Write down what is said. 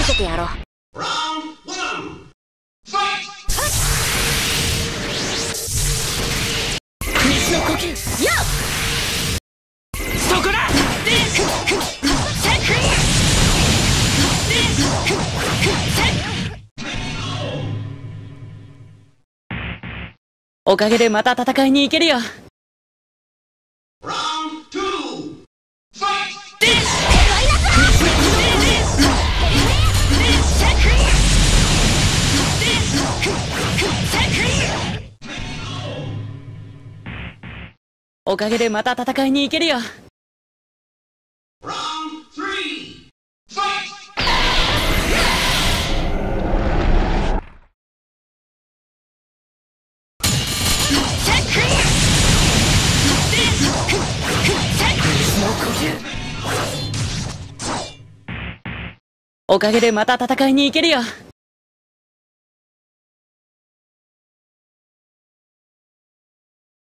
せてやろう。水の呼吸やっそこだ。おかげでまた戦いに行けるよ。おかげでまた戦いに行けるよ。おかげでまた戦いに行けるよ。